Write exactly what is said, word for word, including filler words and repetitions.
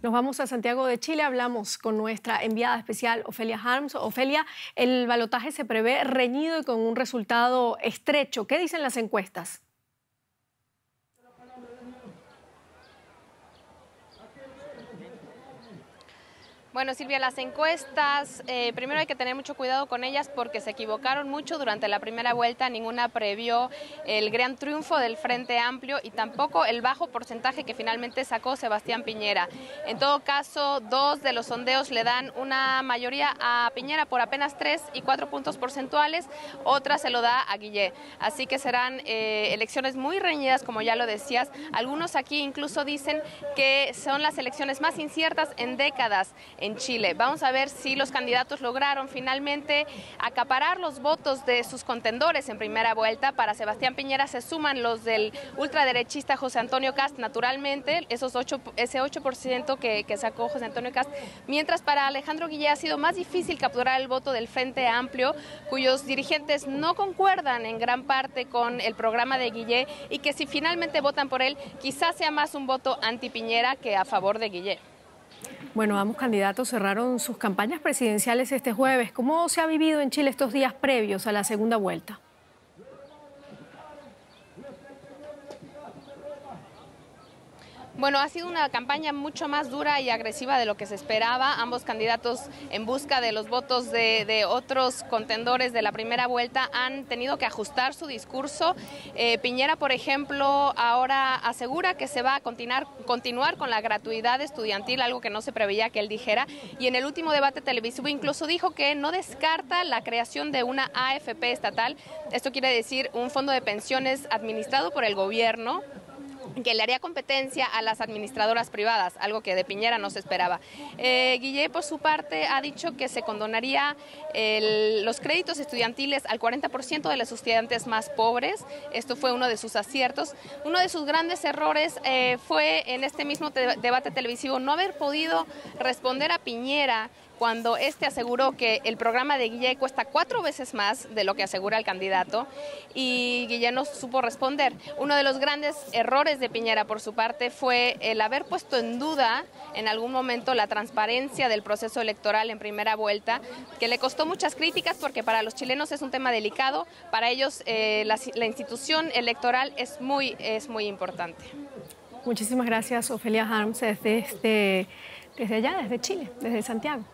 Nos vamos a Santiago de Chile, hablamos con nuestra enviada especial Ofelia Harms. Ofelia, el balotaje se prevé reñido y con un resultado estrecho. ¿Qué dicen las encuestas? Bueno, Silvia, las encuestas, eh, primero hay que tener mucho cuidado con ellas porque se equivocaron mucho durante la primera vuelta. Ninguna previó el gran triunfo del Frente Amplio y tampoco el bajo porcentaje que finalmente sacó Sebastián Piñera. En todo caso, dos de los sondeos le dan una mayoría a Piñera por apenas tres y cuatro puntos porcentuales, otra se lo da a Guillé. Así que serán eh, elecciones muy reñidas, como ya lo decías. Algunos aquí incluso dicen que son las elecciones más inciertas en décadas en Chile. Vamos a ver si los candidatos lograron finalmente acaparar los votos de sus contendores en primera vuelta. Para Sebastián Piñera se suman los del ultraderechista José Antonio Kast, naturalmente, esos ocho, ese ocho por ciento que, que sacó José Antonio Kast, mientras para Alejandro Guillé ha sido más difícil capturar el voto del Frente Amplio, cuyos dirigentes no concuerdan en gran parte con el programa de Guillé y que si finalmente votan por él, quizás sea más un voto anti-Piñera que a favor de Guillé. Bueno, ambos candidatos cerraron sus campañas presidenciales este jueves. ¿Cómo se ha vivido en Chile estos días previos a la segunda vuelta? Bueno, ha sido una campaña mucho más dura y agresiva de lo que se esperaba. Ambos candidatos, en busca de los votos de, de otros contendores de la primera vuelta, han tenido que ajustar su discurso. Eh, Piñera, por ejemplo, ahora asegura que se va a continuar, continuar con la gratuidad estudiantil, algo que no se preveía que él dijera. Y en el último debate televisivo incluso dijo que no descarta la creación de una A F P estatal. Esto quiere decir un fondo de pensiones administrado por el gobierno, que le haría competencia a las administradoras privadas, algo que de Piñera no se esperaba. Eh, Guillé, por su parte, ha dicho que se condonaría el, los créditos estudiantiles al cuarenta por ciento de los estudiantes más pobres. Esto fue uno de sus aciertos. Uno de sus grandes errores eh, fue en este mismo te debate televisivo no haber podido responder a Piñera cuando este aseguró que el programa de Guillé cuesta cuatro veces más de lo que asegura el candidato, y Guillé no supo responder. Uno de los grandes errores de Piñera, por su parte, fue el haber puesto en duda en algún momento la transparencia del proceso electoral en primera vuelta, que le costó muchas críticas porque para los chilenos es un tema delicado, para ellos eh, la, la institución electoral es muy, es muy importante. Muchísimas gracias, Ofelia Harms, desde, este, desde allá, desde Chile, desde Santiago.